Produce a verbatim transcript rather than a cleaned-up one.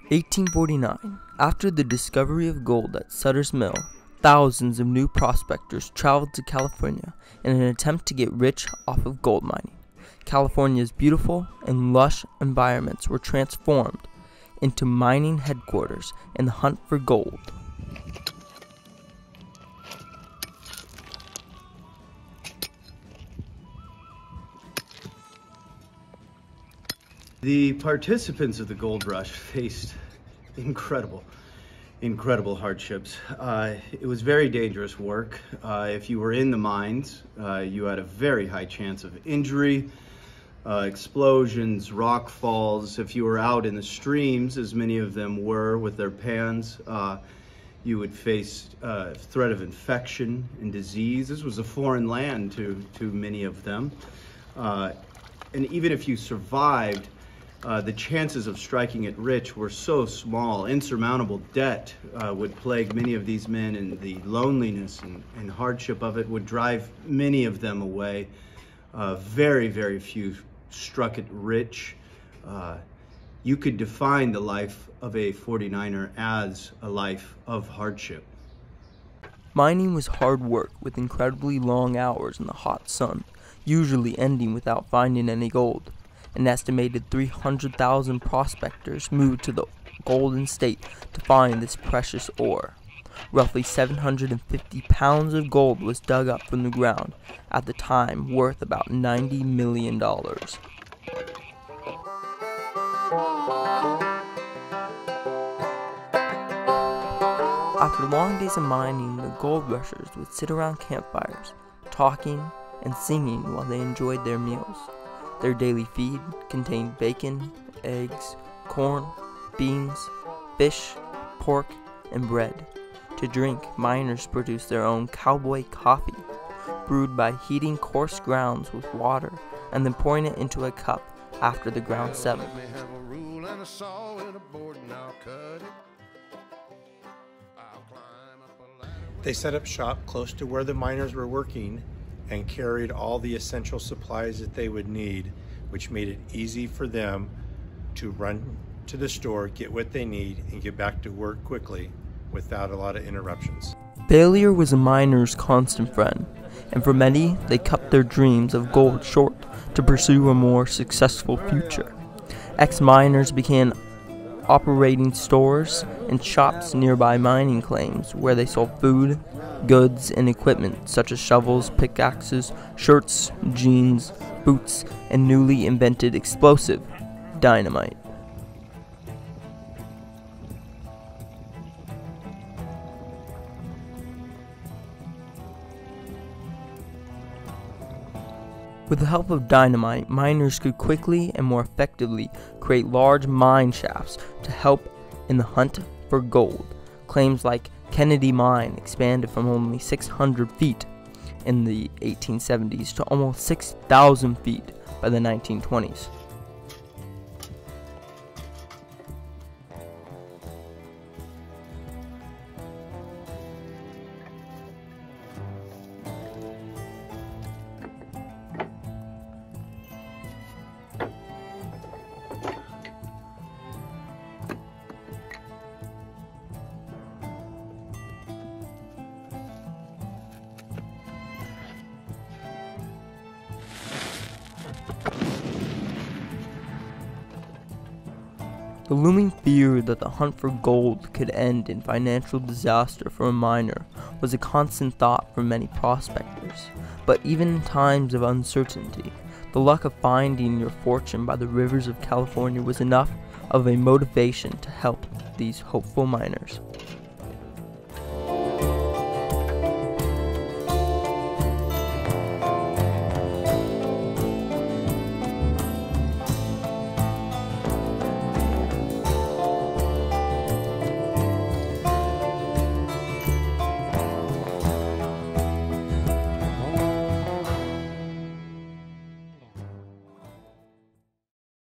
eighteen forty-nine. After the discovery of gold at Sutter's Mill, thousands of new prospectors traveled to California in an attempt to get rich off of gold mining. California's beautiful and lush environments were transformed into mining headquarters in the hunt for gold. The participants of the gold rush faced incredible, incredible hardships. Uh, it was very dangerous work. Uh, if you were in the mines, uh, you had a very high chance of injury, uh, explosions, rock falls. If you were out in the streams, as many of them were with their pans, uh, you would face uh, threat of infection and disease. This was a foreign land to, to many of them. Uh, and even if you survived, Uh, the chances of striking it rich were so small. Insurmountable debt uh, would plague many of these men, and the loneliness and, and hardship of it would drive many of them away. Uh, very, very few struck it rich. Uh, you could define the life of a forty-niner as a life of hardship. Mining was hard work with incredibly long hours in the hot sun, usually ending without finding any gold. An estimated three hundred thousand prospectors moved to the Golden State to find this precious ore. Roughly seven hundred fifty pounds of gold was dug up from the ground, at the time worth about ninety million dollars. After long days of mining, the gold rushers would sit around campfires, talking and singing while they enjoyed their meals. Their daily feed contained bacon, eggs, corn, beans, fish, pork, and bread. To drink, miners produced their own cowboy coffee, brewed by heating coarse grounds with water and then pouring it into a cup after the ground settled. They set up shop close to where the miners were working and carried all the essential supplies that they would need, which made it easy for them to run to the store, get what they need, and get back to work quickly without a lot of interruptions. Failure was a miner's constant friend, and for many, they cut their dreams of gold short to pursue a more successful future. Ex-miners began operating stores and shops nearby mining claims where they sold food, goods, and equipment such as shovels, pickaxes, shirts, jeans, boots, and newly invented explosive, dynamite. With the help of dynamite, miners could quickly and more effectively create large mine shafts to help in the hunt for gold. Claims like Kennedy Mine expanded from only six hundred feet in the eighteen seventies to almost six thousand feet by the nineteen twenties. The looming fear that the hunt for gold could end in financial disaster for a miner was a constant thought for many prospectors. But even in times of uncertainty, the luck of finding your fortune by the rivers of California was enough of a motivation to help these hopeful miners.